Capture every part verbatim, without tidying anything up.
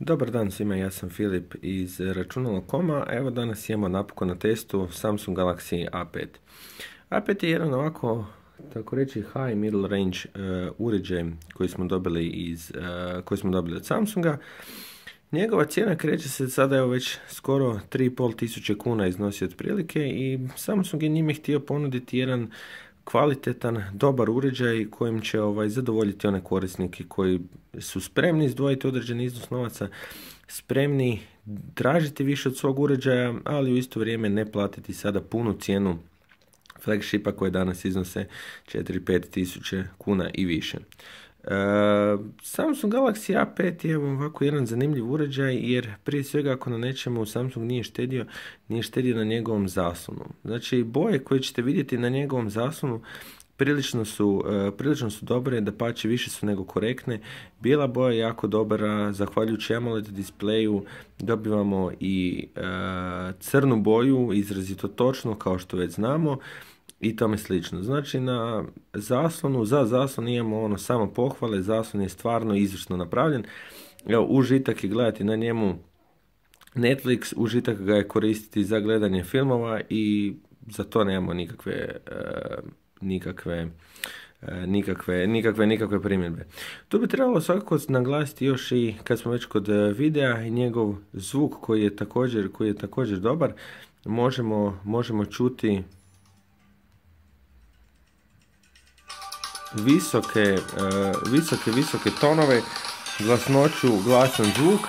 Dobar dan svima, ja sam Filip iz računalo koma koma. Evo danas imamo napokon na testu Samsung Galaxy A pet. A pet je jedan ovako, tako reći, high middle range uh, uređaj koji smo dobili iz uh, koji smo dobili od Samsunga. Njegova cijena kreće se sada, evo već skoro tri i pol tisuće kuna iznosi otprilike i Samsung je njime htio ponuditi jedan kvalitetan, dobar uređaj kojim će ovaj, zadovoljiti one korisnike koji su spremni izdvojiti određeni iznos novaca, spremni tražiti više od svog uređaja, ali u isto vrijeme ne platiti sada punu cijenu flagshipa koje danas iznose četiri do pet tisuća kuna i više. Uh, Samsung Galaxy A pet je ovako jedan zanimljiv uređaj jer prije svega ako na nečemu Samsung nije štedio, nije štedio na njegovom zaslonu. Znači boje koje ćete vidjeti na njegovom zaslonu prilično su, uh, prilično su dobre, dapače više su nego korektne. Bijela boja je jako dobra, zahvaljujući AMOLED displeju dobivamo i uh, crnu boju, izrazito točno kao što već znamo. I tome slično. Znači na zaslonu, za zaslon imamo ono samo pohvale, zaslon je stvarno izvrsno napravljen. Evo, užitak je gledati na njemu Netflix, užitak ga je koristiti za gledanje filmova i za to nemamo nikakve, e, nikakve, e, nikakve, nikakve, nikakve primjedbe. Tu bi trebalo svakako naglasiti još i kad smo već kod videa i njegov zvuk koji je također, koji je također dobar. Možemo, možemo čuti visoke, uh, visoke, visoke tonove, glasnoću, glasan zvuk.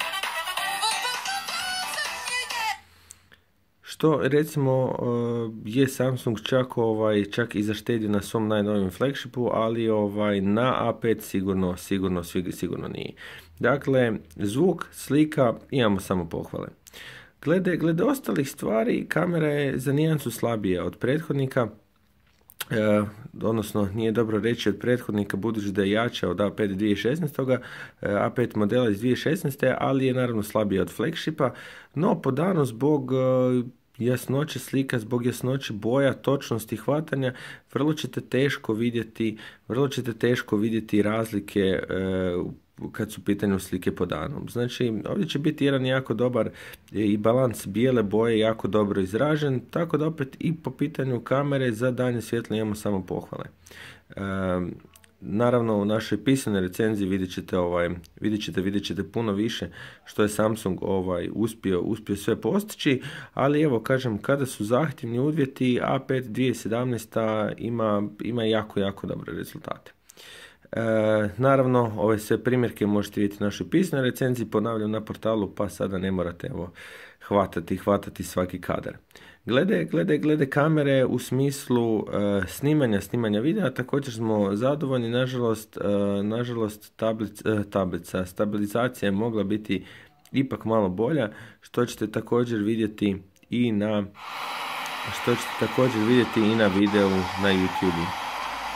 Što recimo uh, je Samsung čak ovaj čak i zaštedio na svom najnovijem flagshipu, ali ovaj na A pet sigurno, sigurno, sigurno nije. Dakle, zvuk, slika, imamo samo pohvale. Glede, glede ostalih stvari, kamera je za nijansu slabija od prethodnika. E, odnosno nije dobro reći od prethodnika budući da je jača od A pet dvije tisuće šesnaeste. E, A pet modela iz dvije tisuće šesnaeste. ali je naravno slabija od flagshipa, no po danu zbog e, jasnoće slika, zbog jasnoće boja, točnosti hvatanja, vrlo ćete teško vidjeti, vrlo ćete teško vidjeti razlike e, kad su u pitanju slike po danu. Znači, ovdje će biti jedan jako dobar i balans bijele boje jako dobro izražen, tako da opet i po pitanju kamere za daljnje svjetlo imamo samo pohvale. E, naravno, u našoj pisanoj recenziji vidjet ćete, ovaj, vidjet ćete, vidjet ćete puno više što je Samsung ovaj, uspio, uspio sve postići, ali evo, kažem, kada su zahtjevni uvjeti, A pet dvije tisuće sedamnaeste. ima, ima jako, jako dobre rezultate. E, naravno, ove sve primjerke možete vidjeti u našoj pisanoj recenziji, ponavljam na portalu, pa sada ne morate evo, hvatati, hvatati svaki kadar. Glede, glede, glede kamere u smislu e, snimanja, snimanja videa, također smo zadovoljni, nažalost, e, nažalost tablic, e, tablica, stabilizacija je mogla biti ipak malo bolja, što ćete također vidjeti i na, što ćete također vidjeti i na videu na YouTube.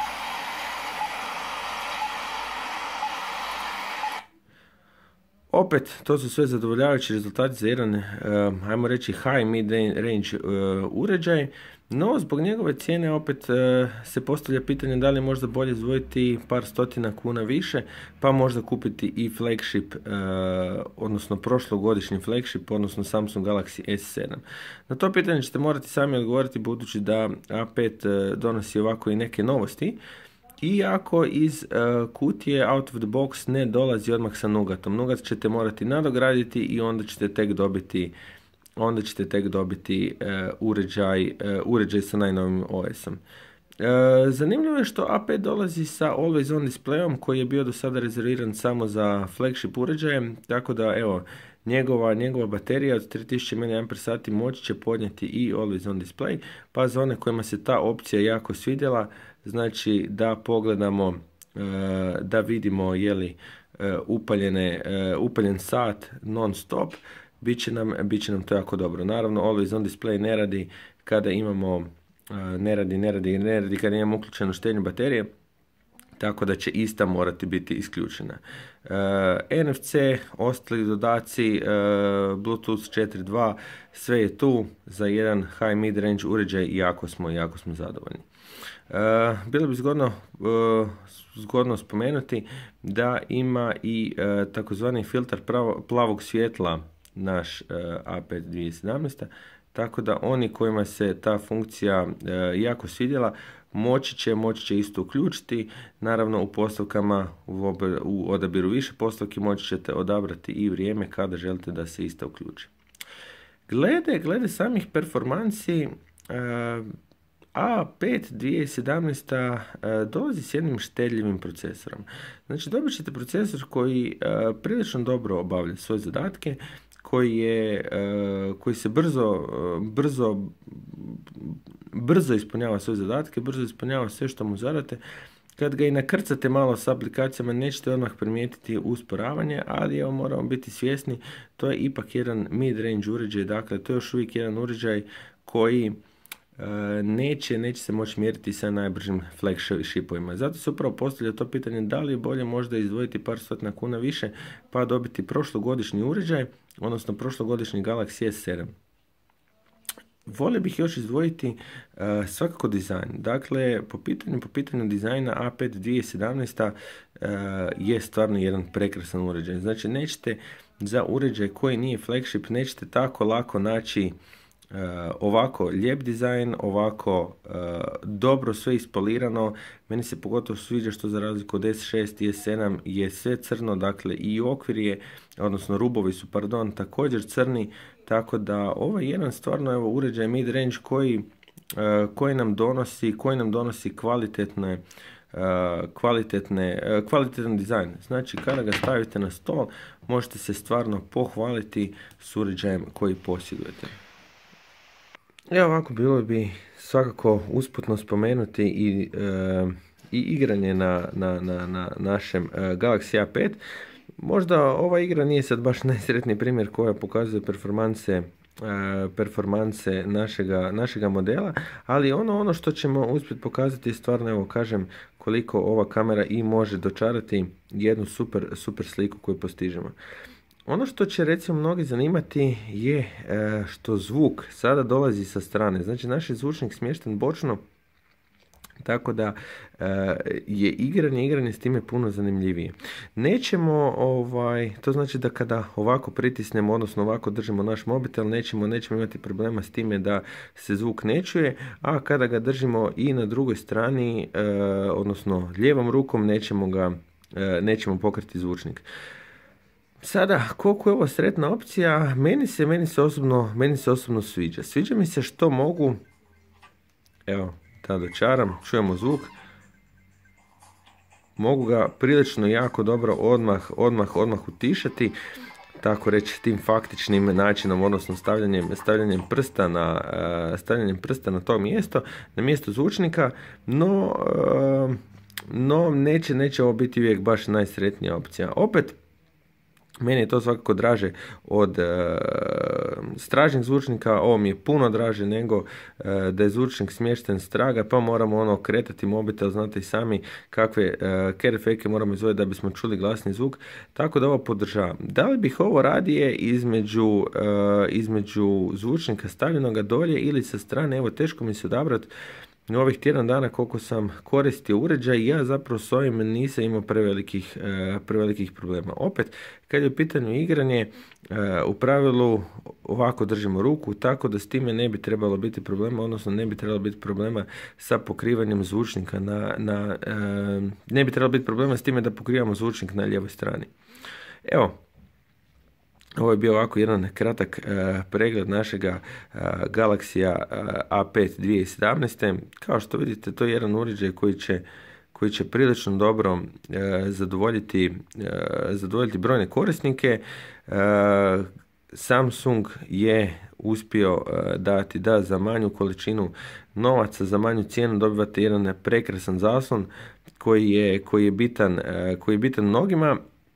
Opet, to su sve zadovoljavajući rezultati za jedan, uh, ajmo reći, high mid range uh, uređaj, no zbog njegove cijene opet uh, se postavlja pitanje da li je možda bolje izdvojiti par stotina kuna više, pa možda kupiti i flagship, uh, odnosno prošlogodišnji flagship, odnosno Samsung Galaxy S sedam. Na to pitanje ćete morati sami odgovoriti budući da A pet uh, donosi ovako i neke novosti. Iako iz uh, kutije out of the box ne dolazi odmah sa Nougatom. Nougat ćete morati nadograditi i onda ćete tek dobiti, onda ćete tek dobiti uh, uređaj, uh, uređaj sa najnovim O S-om. Uh, zanimljivo je što A pet dolazi sa Always On displejom koji je bio do sada rezerviran samo za flagship uređaje, tako da evo, njegova, njegova baterija od tri tisuće miliamper sati moći će podnijeti i Always On display, pa za one kojima se ta opcija jako svidjela, znači da pogledamo, da vidimo je li upaljene, upaljen sat non stop, bit će nam, bit će nam to jako dobro. Naravno, Always On display ne radi kada imamo, ne radi, ne radi, ne radi kada imamo uključenu štednju baterije, tako da će ista morati biti isključena. Uh, N F C, ostali dodaci, uh, Bluetooth četiri ponto dva, sve je tu za jedan high mid-range uređaj i jako smo, jako smo zadovoljni. Uh, bilo bi zgodno, uh, zgodno spomenuti da ima i uh, takozvani filtar pravo, plavog svjetla naš uh, A pet dvije tisuće sedamnaest, tako da oni kojima se ta funkcija uh, jako svidjela, moći će, moći će isto uključiti. Naravno, u postavkama, u, ob, u odabiru više postavki moći ćete odabrati i vrijeme kada želite da se ista uključi. Glede, glede samih performansi, uh, A pet dvije tisuće sedamnaest uh, dolazi s jednim štedljivim procesorom. Znači, dobit ćete procesor koji uh, prilično dobro obavlja svoje zadatke, koji, je, uh, koji se brzo, uh, brzo, brzo ispunjava svoje zadatke, brzo ispunjava sve što mu zadate. Kad ga i nakrcate malo s aplikacijama, nećete odmah primijetiti usporavanje, ali evo, moramo biti svjesni, to je ipak jedan mid-range uređaj, dakle to je još uvijek jedan uređaj koji uh, neće, neće se moći mjeriti sa najbržim flagshipovima. Zato se upravo postavlja to pitanje da li je bolje možda izdvojiti par stotina kuna više pa dobiti prošlogodišnji uređaj, odnosno prošlogodišnji Galaxy S sedam. Volio bih još izdvojiti uh, svakako dizajn. Dakle, po pitanju, po pitanju dizajna A pet dvije tisuće sedamnaest uh, je stvarno jedan prekrasan uređaj. Znači, nećete za uređaj koji nije flagship, nećete tako lako naći uh, ovako lijep dizajn, ovako uh, dobro sve ispolirano. Meni se pogotovo sviđa što za razliku od S šest i S sedam je sve crno, dakle i okvir je, odnosno rubovi su, pardon, također crni. Tako da ovaj jedan stvarno evo uređaj mid-range koji, uh, koji nam donosi, koji nam donosi kvalitetne, uh, kvalitetne, uh, kvalitetan dizajn. Znači, kada ga stavite na stol, možete se stvarno pohvaliti s uređajem koji posjedujete. Evo ovako, bilo bi svakako usputno spomenuti i, uh, i igranje na, na, na, na našem uh, Galaxy A pet. Možda ova igra nije sad baš najsretniji primjer koja pokazuje performanse, uh, performanse našega, našega modela, ali ono, ono što ćemo uspjeti pokazati je stvarno, evo kažem, koliko ova kamera i može dočarati jednu super, super sliku koju postižemo. Ono što će recimo mnogi zanimati je uh, što zvuk sada dolazi sa strane. Znači, naš je zvučnik smješten bočno, tako da uh, je igranje, igranje s time puno zanimljivije. Nećemo, ovaj, to znači da kada ovako pritisnemo, odnosno ovako držimo naš mobitel, nećemo, nećemo imati problema s time da se zvuk ne čuje, a kada ga držimo i na drugoj strani, uh, odnosno lijevom rukom, nećemo ga, uh, nećemo pokriti zvučnik. Sada, koliko je ovo sretna opcija, meni se, meni se osobno, meni se osobno sviđa. Sviđa mi se što mogu, evo, da dočaram, čujemo zvuk, mogu ga prilično jako dobro odmah, odmah, odmah utišati, tako reći tim faktičnim načinom, odnosno stavljanjem, stavljanjem, prsta na, uh, stavljanjem prsta na to mjesto, na mjesto zvučnika, no, uh, no neće, neće ovo biti uvijek baš najsretnija opcija. Opet, meni je to svakako draže od uh, stražnjeg zvučnika, ovo mi je puno draže nego uh, da je zvučnik smješten straga, pa moramo ono kretati mobitel, znate i sami kakve uh, care efekte moramo izvojiti da bismo čuli glasni zvuk, tako da ovo podržavam. Da li bih ovo radije između, uh, između zvučnika stavljenoga dolje ili sa strane, evo teško mi se odabrati. Ovih tjedan dana koliko sam koristio uređaj, ja zapravo s ovim nisam imao prevelikih, uh, prevelikih problema. Opet, kad je u pitanju igranje, uh, u pravilu ovako držimo ruku, tako da s time ne bi trebalo biti problema, odnosno ne bi trebalo biti problema sa pokrivanjem zvučnika na, na uh, ne bi trebalo biti problema s time da pokrivamo zvučnik na lijevoj strani. Evo, ovo je bio ovako jedan kratak uh, pregled našega uh, Galaxy uh, A pet dvije tisuće sedamnaest. Kao što vidite, to je jedan uređaj koji će, koji će prilično dobro uh, zadovoljiti, uh, zadovoljiti brojne korisnike. Uh, Samsung je uspio uh, dati da za manju količinu novaca, za manju cijenu dobivate jedan prekrasan zaslon koji je, koji je bitan, uh, koji je bitan mnogima.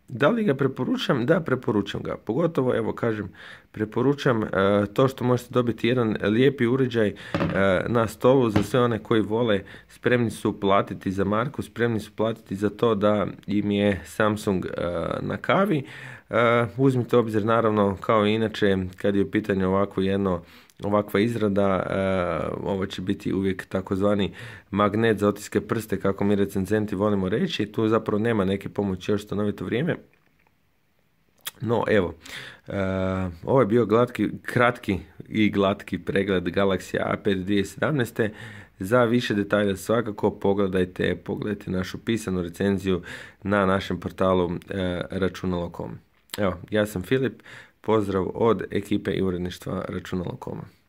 Da li ga preporučam? Da, preporučam ga. Pogotovo, evo kažem, preporučam uh, to što možete dobiti jedan lijepi uređaj uh, na stolu za sve one koji vole, spremni su platiti za marku, spremni su platiti za to da im je Samsung uh, na kavi. Uh, uzmite obzir naravno, kao i inače, kad je u pitanju ovako jedno ovakva izrada, uh, ovo će biti uvijek takozvani magnet za otiske prste, kako mi recenzenti volimo reći. Tu zapravo nema neke pomoći još stanovito vrijeme. No evo, uh, ovo je bio glatki, kratki i glatki pregled Galaxy A pet dvije tisuće sedamnaeste. Za više detalja svakako pogledajte, pogledajte našu pisanu recenziju na našem portalu uh, računalo dot com. Evo, ja sam Filip, pozdrav od ekipe i uredništva računalo dot com.